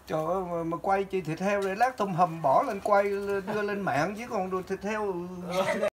Trời ơi, mà quay chi thịt heo để lát tôm hùm bỏ lên quay đưa lên mạng chứ còn đồ thịt heo